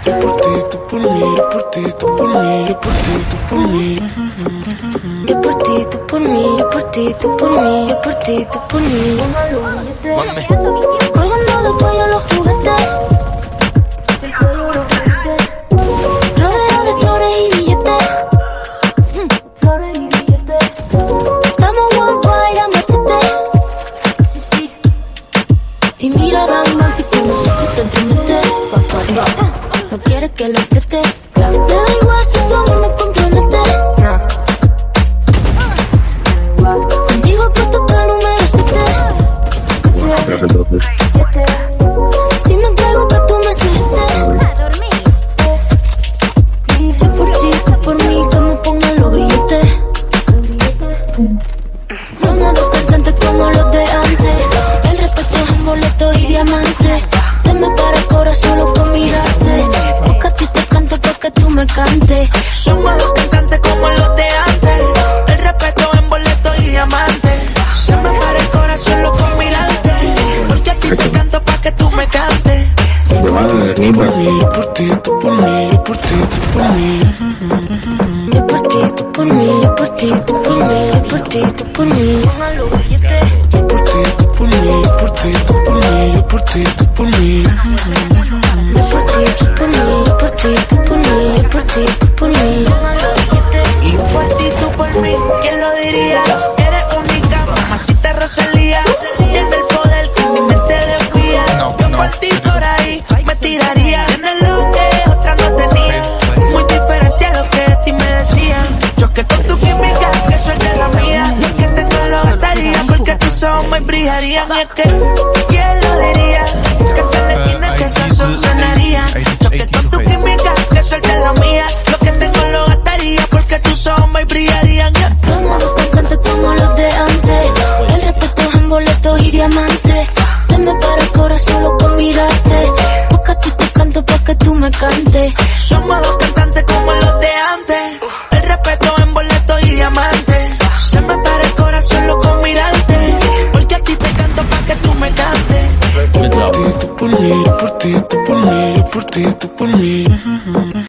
yo por ti, tú por mí, yo por ti, tú por mí, yo por ti, tú por mí. Yo por ti, tú por mí, yo por ti, tú por mí, yo por ti, tú por mí. Colgando del cuello los juguetes, rodeado de flores y billetes. Estamos worldwide a machete. Y mira, Batman, si con nosotros te entremete. No quieres que lo apriete. Me da igual si tu amor me compromete. Contigo puesto que el número 7. Entonces. Si me entrego que tú me sujetes. Yo por ti, tú por mí, que me pongan los grilletes. Somos dos cantantes como los de antes. El respeto es un boleto y diamante. Se me para el corazón solo con mirarte. Porque a ti te canto porque tú me cantes. Somos dos cantantes como los de antes. El respeto en boleto y diamante. Se me para el corazón solo con mirarte. Porque a ti te canto pa' que tú me cantes. Yo por ti, tú por mí, yo por ti, tú por mí. Yo por ti, tú por mí, yo por ti, tú por mí, yo por ti, tú por mí. Yo por ti, tú por mí, yo por ti, tú por mí, yo por ti, tú por mí. Yo por ti, tú por mí, yo por ti, tú por mí, yo por ti, tú por mí. Y por ti, tú por mí, ¿quién lo diría? Eres única, mamacita Rosalía. Tienes el poder que mi mente desvía. Yo por ti por ahí me tiraría. Tienes lo que otra no tenía. Muy diferente a lo que de ti me decían. Choque con tu química, que suelte la mía. Lo que tengo lo gastaría porque tus ojos me brillarían. Y es que, ¿quién lo diría? Que te le tienes que esa sonaría. Choque con tu química, que suelte la mía. Lo que tengo lo gastaría porque tus ojos me brillarían. Somos dos cantantes como los de antes. El respeto es en boletos y diamantes. Se me para el corazón solo con mirarte. Porque a ti te canto pa' que tú me cantes. Somos dos cantantes como los de antes. El respeto en boleto y diamante. Se me para el corazón solo con mirarte. Porque a ti te canto pa' que tú me cantes. Yo por ti, tú por mí, yo por ti, tú por mí, yo por ti, tú por mí.